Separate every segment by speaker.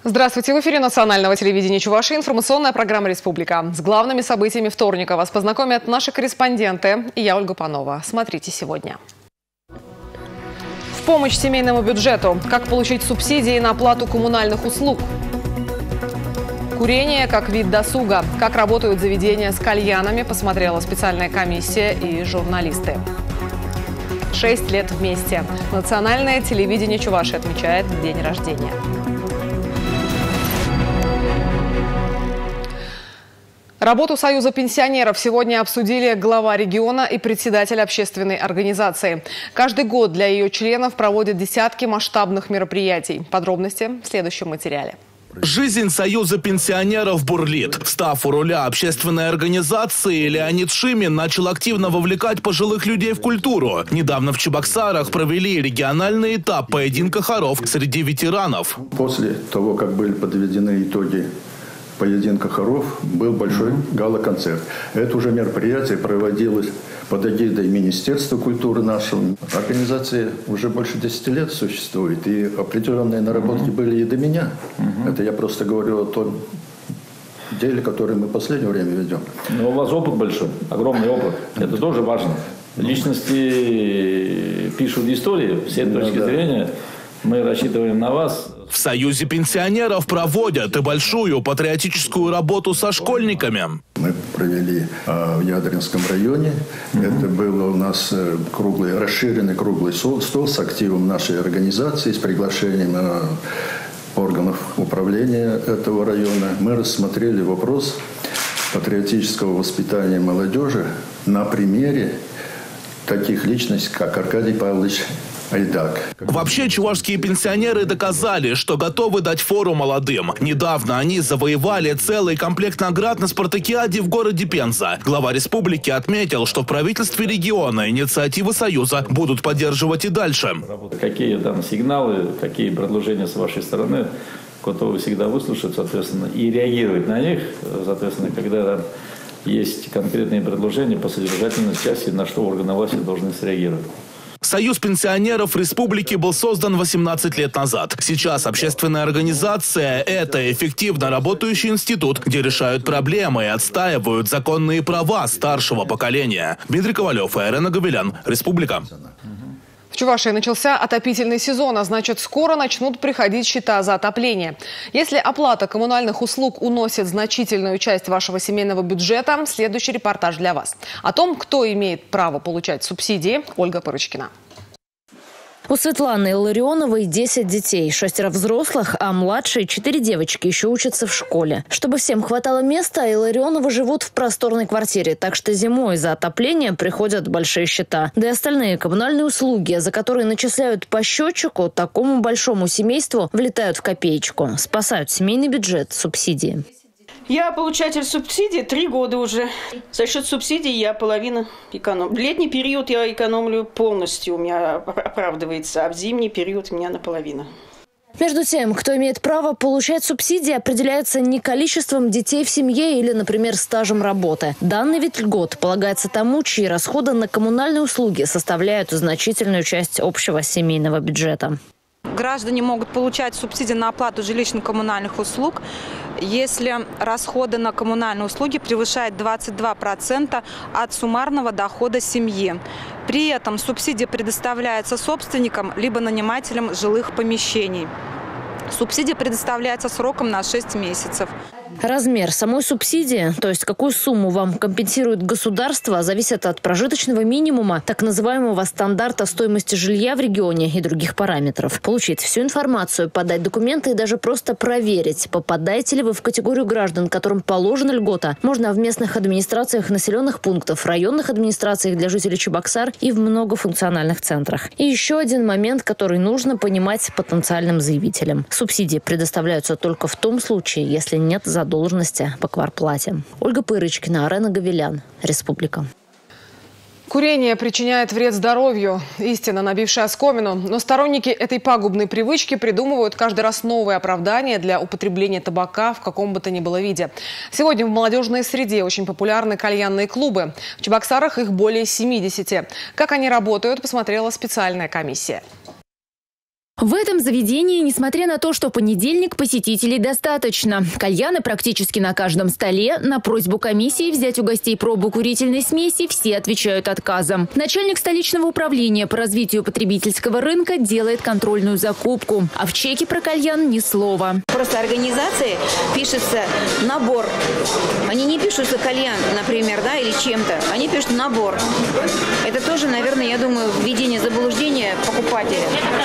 Speaker 1: Здравствуйте! В эфире национального телевидения Чувашии информационная программа «Республика». С главными событиями вторника вас познакомят наши корреспонденты и я, Ольга Панова. Смотрите сегодня. В помощь семейному бюджету. Как получить субсидии на оплату коммунальных услуг. Курение как вид досуга. Как работают заведения с кальянами, посмотрела специальная комиссия и журналисты. 6 лет вместе. Национальное телевидение Чувашии отмечает день рождения. Работу Союза пенсионеров сегодня обсудили глава региона и председатель общественной организации. Каждый год для ее членов проводят десятки масштабных мероприятий. Подробности в следующем материале.
Speaker 2: Жизнь Союза пенсионеров бурлит. Став у руля общественной организации, Леонид Шимин начал активно вовлекать пожилых людей в культуру. Недавно в Чебоксарах провели региональный этап поединка хоров среди ветеранов.
Speaker 3: После того, как были подведены итоги поединка хоров, был большой гала-концерт. Это уже мероприятие проводилось под эгидой Министерства культуры нашего. Организация уже больше 10 лет существует, и определенные наработки были и до меня. Это я просто говорю о том деле, который мы в последнее время ведем.
Speaker 4: Но у вас опыт большой, огромный опыт. Это тоже важно. Личности пишут истории, все точки зрения. Мы рассчитываем на вас.
Speaker 2: В Союзе пенсионеров проводят и большую патриотическую работу со школьниками.
Speaker 3: Мы провели в Ядринском районе. Это был у нас расширенный круглый стол с активом нашей организации, с приглашением органов управления этого района. Мы рассмотрели вопрос патриотического воспитания молодежи на примере таких личностей, как Аркадий Павлович Айдак.
Speaker 2: Вообще, чувашские пенсионеры доказали, что готовы дать фору молодым. Недавно они завоевали целый комплект наград на спартакиаде в городе Пенза. Глава республики отметил, что в правительстве региона инициативы Союза будут поддерживать и дальше.
Speaker 4: Какие там сигналы, какие предложения с вашей стороны, готовы всегда выслушать, соответственно, и реагировать на них, соответственно, когда есть конкретные предложения по содержательной части, на что органы власти должны среагировать.
Speaker 2: Союз пенсионеров республики был создан 18 лет назад. Сейчас общественная организация – это эффективно работающий институт, где решают проблемы и отстаивают законные права старшего поколения. Дмитрий Ковалев и Арена Гавелян. Республика.
Speaker 1: В Чувашии начался отопительный сезон, а значит, скоро начнут приходить счета за отопление. Если оплата коммунальных услуг уносит значительную часть вашего семейного бюджета, следующий репортаж для вас. О том, кто имеет право получать субсидии, Ольга Пырочкина.
Speaker 5: У Светланы Илларионовой 10 детей, 6 взрослых, а младшие 4 девочки еще учатся в школе. Чтобы всем хватало места, Илларионовы живут в просторной квартире, так что зимой за отопление приходят большие счета. Да и остальные коммунальные услуги, за которые начисляют по счетчику, такому большому семейству влетают в копеечку. Спасают семейный бюджет субсидии.
Speaker 6: Я получатель субсидий 3 года уже. За счет субсидий я половину экономлю. В летний период я экономлю полностью, у меня оправдывается, а в зимний период у меня наполовину.
Speaker 5: Между тем, кто имеет право получать субсидии, определяется не количеством детей в семье или, например, стажем работы. Данный вид льгот полагается тому, чьи расходы на коммунальные услуги составляют значительную часть общего семейного бюджета.
Speaker 7: Граждане могут получать субсидии на оплату жилищно-коммунальных услуг, если расходы на коммунальные услуги превышают 22% от суммарного дохода семьи. При этом субсидия предоставляется собственникам либо нанимателям жилых помещений. Субсидия предоставляется сроком на 6 месяцев.
Speaker 5: Размер самой субсидии, то есть какую сумму вам компенсирует государство, зависит от прожиточного минимума, так называемого стандарта стоимости жилья в регионе и других параметров. Получить всю информацию, подать документы и даже просто проверить, попадаете ли вы в категорию граждан, которым положена льгота, можно в местных администрациях населенных пунктов, районных администрациях для жителей Чебоксар и в многофункциональных центрах. И еще один момент, который нужно понимать потенциальным заявителям. Субсидии предоставляются только в том случае, если нет задолженности по квартплате. Ольга Пырочкина, Арена Гавелян. Республика.
Speaker 1: Курение причиняет вред здоровью. Истина, набившая оскомину. Но сторонники этой пагубной привычки придумывают каждый раз новые оправдания для употребления табака в каком бы то ни было виде. Сегодня в молодежной среде очень популярны кальянные клубы. В Чебоксарах их более 70. Как они работают, посмотрела специальная комиссия.
Speaker 5: В этом заведении, несмотря на то, что понедельник, посетителей достаточно. Кальяны практически на каждом столе. На просьбу комиссии взять у гостей пробу курительной смеси все отвечают отказом. Начальник столичного управления по развитию потребительского рынка делает контрольную закупку. А в чеке про кальян ни слова.
Speaker 8: Просто организации пишется набор. Они не пишутся кальян, например, да, или чем-то. Они пишут набор. Это тоже, наверное, я думаю, введение заблуждения покупателя.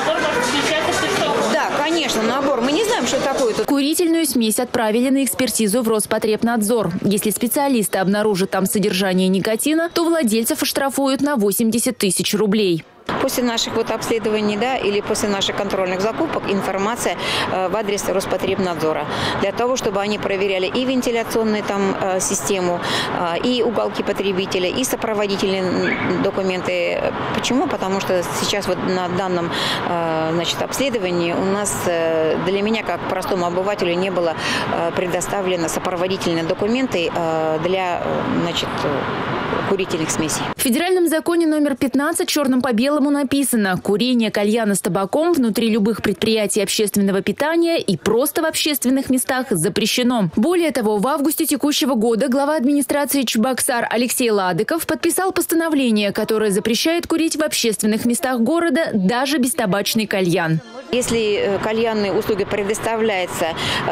Speaker 8: Да, конечно, набор. Мы не знаем, что такое тут.
Speaker 5: Курительную смесь отправили на экспертизу в Роспотребнадзор. Если специалисты обнаружат там содержание никотина, то владельцев оштрафуют на 80 тысяч рублей.
Speaker 8: После наших обследований, да, или после наших контрольных закупок информация в адрес Роспотребнадзора. Для того, чтобы они проверяли и вентиляционную систему, и уголки потребителя, и сопроводительные документы. Почему? Потому что сейчас на данном обследовании у нас для меня, как простому обывателю, не было предоставлено сопроводительные документы для курительных смесей.
Speaker 5: В федеральном законе номер 15 черным по белому написано: курение кальяна с табаком внутри любых предприятий общественного питания и просто в общественных местах запрещено. Более того, в августе текущего года глава администрации Чебоксар Алексей Ладыков подписал постановление, которое запрещает курить в общественных местах города даже бестабачный кальян.
Speaker 8: Если кальянные услуги предоставляются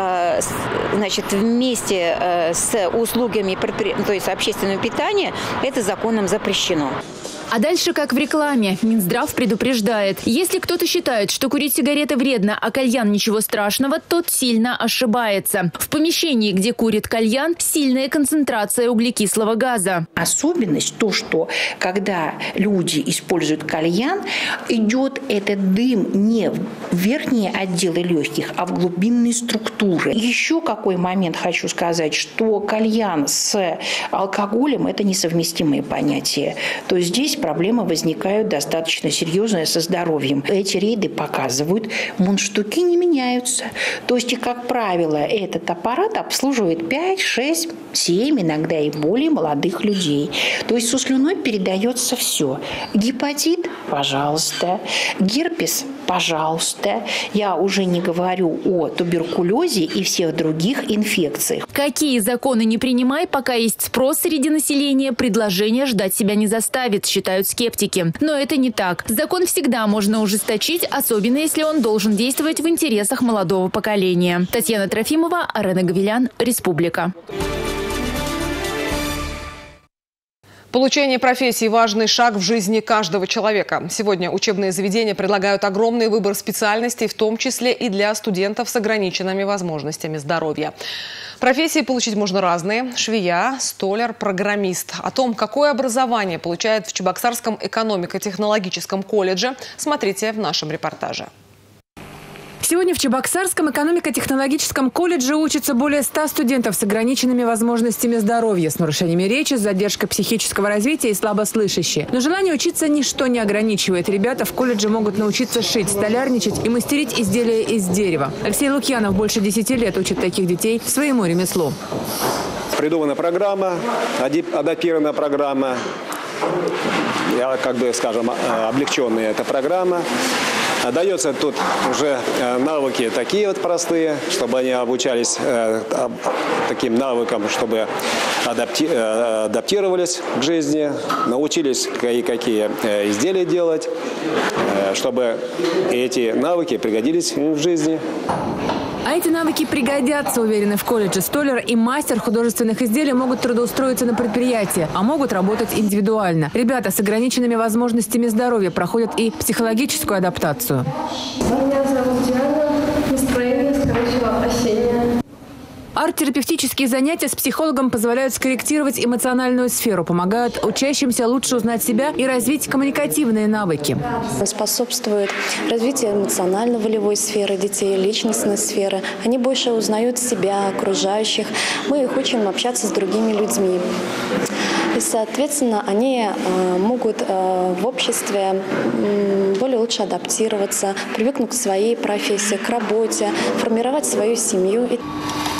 Speaker 8: вместе с услугами, то есть общественного питания, это законом запрещено.
Speaker 5: А дальше как в рекламе. Минздрав предупреждает: если кто-то считает, что курить сигареты вредно, а кальян ничего страшного, тот сильно ошибается. В помещении, где курит кальян, сильная концентрация углекислого газа.
Speaker 9: Особенность то, что когда люди используют кальян, идет этот дым не в верхние отделы легких, а в глубинные структуры. Еще какой момент хочу сказать, что кальян с алкоголем – это несовместимые понятия. То есть здесь проблемы возникают достаточно серьезные со здоровьем. Эти рейды показывают, мундштуки не меняются. То есть, как правило, этот аппарат обслуживает 5, 6, 7, иногда и более молодых людей. То есть со слюной передается все. Гепатит – пожалуйста. Герпес – пожалуйста. Я уже не говорю о туберкулезе и всех других инфекциях.
Speaker 5: Какие законы не принимай, пока есть спрос среди населения, предложение ждать себя не заставит, считают скептики. Но это не так. Закон всегда можно ужесточить, особенно если он должен действовать в интересах молодого поколения. Татьяна Трофимова, Арена Гавилян, Республика.
Speaker 1: Получение профессии – важный шаг в жизни каждого человека. Сегодня учебные заведения предлагают огромный выбор специальностей, в том числе и для студентов с ограниченными возможностями здоровья. Профессии получить можно разные – швея, столяр, программист. О том, какое образование получают в Чебоксарском экономико-технологическом колледже, смотрите в нашем репортаже.
Speaker 10: Сегодня в Чебоксарском экономико-технологическом колледже учатся более 100 студентов с ограниченными возможностями здоровья, с нарушениями речи, с задержкой психического развития и слабослышащие. Но желание учиться ничто не ограничивает. Ребята в колледже могут научиться шить, столярничать и мастерить изделия из дерева. Алексей Лукьянов больше 10 лет учит таких детей своему ремеслу.
Speaker 11: Придумана программа, адаптирована программа, облегченная эта программа. Дается тут уже навыки такие вот простые, чтобы они обучались таким навыкам, чтобы адаптировались к жизни, научились какие изделия делать, чтобы эти навыки пригодились в жизни.
Speaker 10: А эти навыки пригодятся, уверены в колледже. Столяр и мастер художественных изделий могут трудоустроиться на предприятии, а могут работать индивидуально. Ребята с ограниченными возможностями здоровья проходят и психологическую адаптацию.
Speaker 12: Меня зовут Диана. Настроение, скорее всего, осеннее.
Speaker 10: Арт-терапевтические занятия с психологом позволяют скорректировать эмоциональную сферу, помогают учащимся лучше узнать себя и развить коммуникативные навыки.
Speaker 13: Способствует развитию эмоционально-волевой сферы детей, личностной сферы. Они больше узнают себя, окружающих. Мы их учим общаться с другими людьми. И, соответственно, они могут в обществе более лучше адаптироваться, привыкнуть к своей профессии, к работе, формировать свою семью.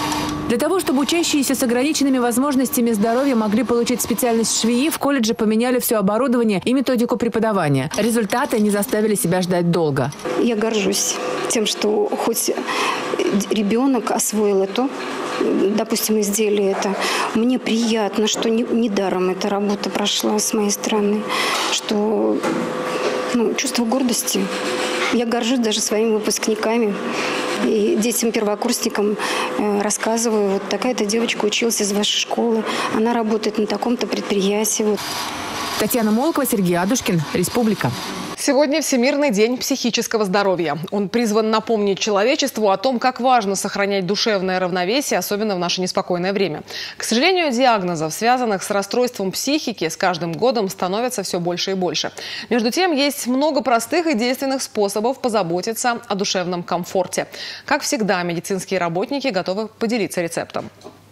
Speaker 10: Для того, чтобы учащиеся с ограниченными возможностями здоровья могли получить специальность швеи, в колледже поменяли все оборудование и методику преподавания. Результаты не заставили себя ждать долго.
Speaker 14: Я горжусь тем, что хоть ребенок освоил это, допустим, изделие это. Мне приятно, что недаром эта работа прошла с моей стороны, что чувство гордости. Я горжусь даже своими выпускниками. И детям-первокурсникам рассказываю, вот такая-то девочка училась из вашей школы, она работает на таком-то предприятии.
Speaker 10: Татьяна Молокова, Сергей Адушкин, Республика.
Speaker 1: Сегодня Всемирный день психического здоровья. Он призван напомнить человечеству о том, как важно сохранять душевное равновесие, особенно в наше неспокойное время. К сожалению, диагнозов, связанных с расстройством психики, с каждым годом становится все больше и больше. Между тем, есть много простых и действенных способов позаботиться о душевном комфорте. Как всегда, медицинские работники готовы поделиться рецептом.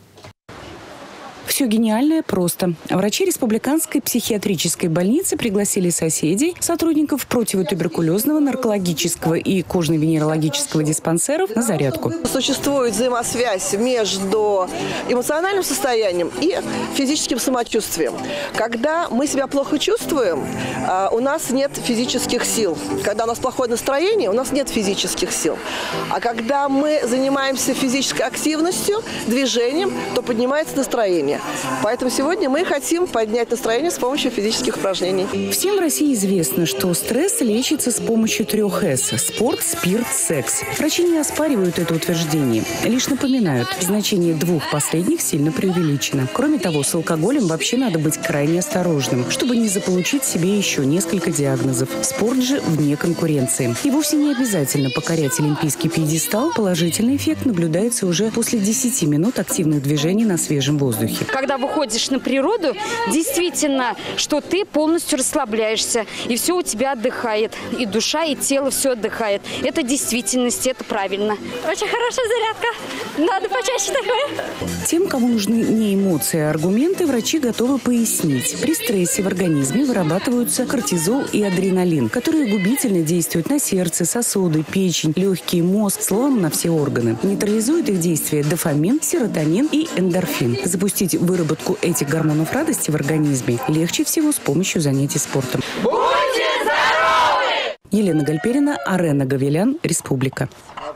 Speaker 15: Все гениальное просто. Врачи Республиканской психиатрической больницы пригласили соседей, сотрудников противотуберкулезного, наркологического и кожно-венерологического диспансеров на зарядку.
Speaker 16: Существует взаимосвязь между эмоциональным состоянием и физическим самочувствием. Когда мы себя плохо чувствуем, у нас нет физических сил. Когда у нас плохое настроение, у нас нет физических сил. А когда мы занимаемся физической активностью, движением, то поднимается настроение. Поэтому сегодня мы хотим поднять настроение с помощью физических упражнений.
Speaker 15: Всем в России известно, что стресс лечится с помощью 3 «С» – спорт, спирт, секс. Врачи не оспаривают это утверждение, лишь напоминают, значение 2 последних сильно преувеличено. Кроме того, с алкоголем вообще надо быть крайне осторожным, чтобы не заполучить себе еще несколько диагнозов. Спорт же вне конкуренции. И вовсе не обязательно покорять олимпийский пьедестал. Положительный эффект наблюдается уже после 10 минут активных движений на свежем воздухе.
Speaker 17: Когда выходишь на природу, действительно, что ты полностью расслабляешься, и все у тебя отдыхает. И душа, и тело все отдыхает. Это действительность, это правильно.
Speaker 18: Очень хорошая зарядка. Надо почаще такое.
Speaker 15: Тем, кому нужны не эмоции, а аргументы, врачи готовы пояснить. При стрессе в организме вырабатываются кортизол и адреналин, которые губительно действуют на сердце, сосуды, печень, легкие, мозг, словом, на все органы. Нейтрализуют их действие дофамин, серотонин и эндорфин. Запустить выработку этих гормонов радости в организме легче всего с помощью занятий спортом.
Speaker 18: Будьте здоровы!
Speaker 15: Елена Гальперина, Арена Гавелян, Республика.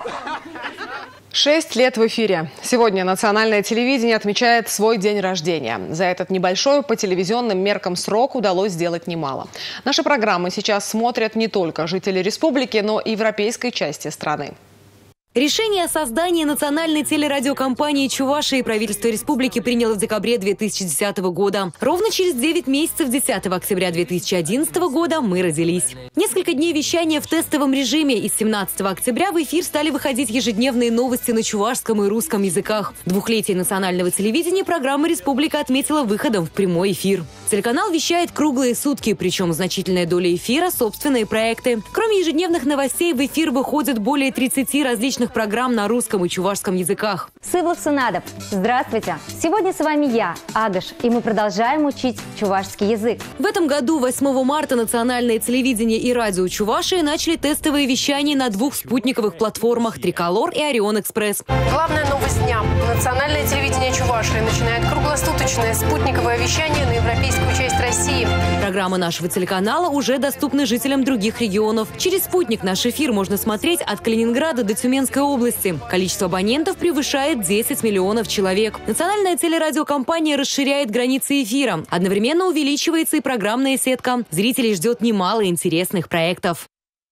Speaker 1: 6 лет в эфире. Сегодня национальное телевидение отмечает свой день рождения. За этот небольшой по телевизионным меркам срок удалось сделать немало. Наши программы сейчас смотрят не только жители республики, но и европейской части страны.
Speaker 19: Решение о создании национальной телерадиокомпании Чувашии правительство республики приняло в декабре 2010 года. Ровно через 9 месяцев, 10 октября 2011 года, мы родились. Несколько дней вещания в тестовом режиме. И с 17 октября в эфир стали выходить ежедневные новости на чувашском и русском языках. Двухлетие национального телевидения программа «Республика» отметила выходом в прямой эфир. Телеканал вещает круглые сутки, причем значительная доля эфира – собственные проекты. Кроме ежедневных новостей, в эфир выходят более 30 различных программ на русском и чувашском языках.
Speaker 20: Сывлах Сынадов. Здравствуйте. Сегодня с вами я, Агаш, и мы продолжаем учить чувашский язык.
Speaker 19: В этом году, 8 марта, национальное телевидение и радио Чувашии начали тестовое вещание на 2 спутниковых платформах «Триколор» и «Орион Экспресс».
Speaker 21: Главная новость дня. Национальное телевидение Чувашии начинает круглосуточное спутниковое вещание на европейскую часть России.
Speaker 19: Программы нашего телеканала уже доступны жителям других регионов. Через спутник наш эфир можно смотреть от Калининграда до Тюменской области. Количество абонентов превышает 10 миллионов человек. Национальная телерадиокомпания расширяет границы эфира. Одновременно увеличивается и программная сетка. Зрителей ждет немало интересных проектов.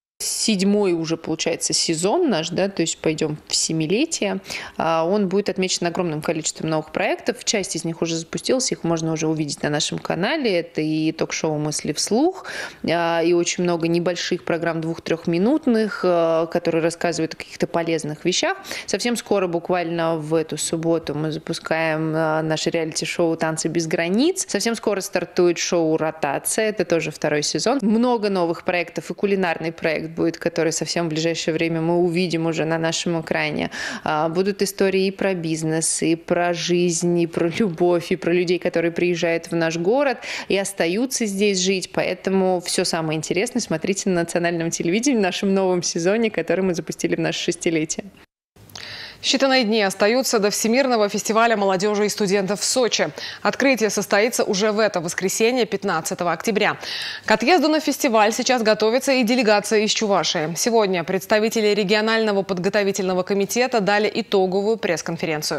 Speaker 22: 7-й уже, получается, сезон наш, да, то есть пойдем в 7-летие. Он будет отмечен огромным количеством новых проектов. Часть из них уже запустилась, их можно уже увидеть на нашем канале. Это и ток-шоу «Мысли вслух», и очень много небольших программ 2-3-минутных, которые рассказывают о каких-то полезных вещах. Совсем скоро, буквально в эту субботу, мы запускаем наше реалити-шоу «Танцы без границ». Совсем скоро стартует шоу «Ротация», это тоже 2-й сезон. Много новых проектов, и кулинарный проект будет, который совсем в ближайшее время мы увидим уже на нашем экране. Будут истории и про бизнес, и про жизнь, и про любовь, и про людей, которые приезжают в наш город и остаются здесь жить. Поэтому все самое интересное смотрите на национальном телевидении в нашем новом сезоне, который мы запустили в наше 6-летие.
Speaker 1: Считанные дни остаются до Всемирного фестиваля молодежи и студентов в Сочи. Открытие состоится уже в это воскресенье, 15 октября. К отъезду на фестиваль сейчас готовится и делегация из Чувашии. Сегодня представители регионального подготовительного комитета дали итоговую пресс-конференцию.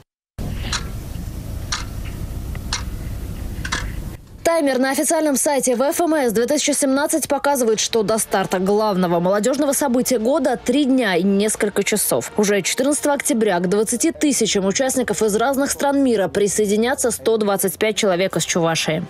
Speaker 5: Таймер на официальном сайте ВФМС 2017 показывает, что до старта главного молодежного события года 3 дня и несколько часов. Уже 14 октября к 20 тысячам участников из разных стран мира присоединятся 125 человек из Чувашии.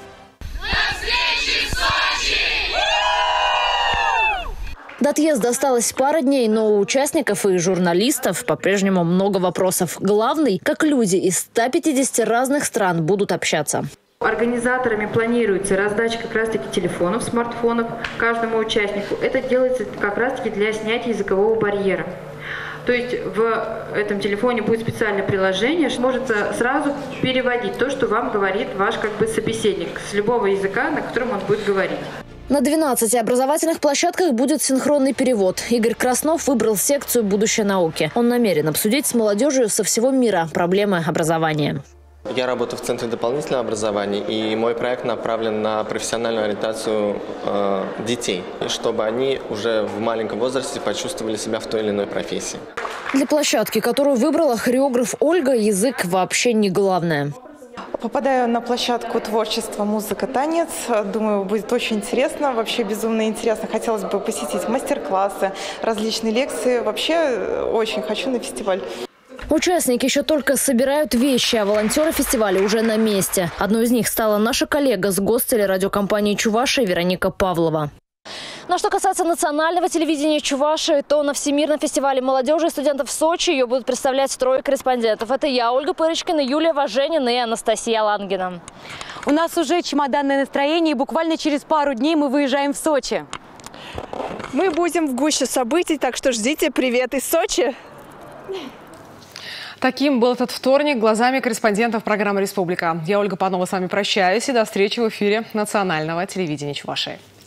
Speaker 5: До отъезда осталось пара дней, но у участников и журналистов по-прежнему много вопросов. Главный, как люди из 150 разных стран будут общаться.
Speaker 3: Организаторами планируется раздача как раз-таки телефонов, смартфонов каждому участнику. Это делается как раз-таки для снятия языкового барьера. То есть в этом телефоне будет специальное приложение, может сразу переводить то, что вам говорит ваш собеседник с любого языка, на котором он будет говорить.
Speaker 5: На 12 образовательных площадках будет синхронный перевод. Игорь Краснов выбрал секцию «Будущее науки». Он намерен обсудить с молодежью со всего мира проблемы образования.
Speaker 4: Я работаю в Центре дополнительного образования, и мой проект направлен на профессиональную ориентацию детей, чтобы они уже в маленьком возрасте почувствовали себя в той или иной профессии.
Speaker 5: Для площадки, которую выбрала хореограф Ольга, язык вообще не главное.
Speaker 23: Попадаю на площадку творчества, музыка, танец. Думаю, будет очень интересно, вообще безумно интересно. Хотелось бы посетить мастер-классы, различные лекции. Вообще очень хочу на фестиваль.
Speaker 5: Участники еще только собирают вещи, а волонтеры фестиваля уже на месте. Одной из них стала наша коллега с гостелерадиокомпании «Чувашия» Вероника Павлова. Но что касается национального телевидения Чувашии, то на Всемирном фестивале молодежи и студентов в Сочи ее будут представлять трое корреспондентов. Это я, Ольга Пырочкина, Юлия Важенина и Анастасия Лангина.
Speaker 19: У нас уже чемоданное настроение, и буквально через пару дней мы выезжаем в Сочи.
Speaker 24: Мы будем в гуще событий, так что ждите привет из Сочи.
Speaker 1: Таким был этот вторник глазами корреспондентов программы «Республика». Я, Ольга Панова, с вами прощаюсь и до встречи в эфире национального телевидения Чувашии.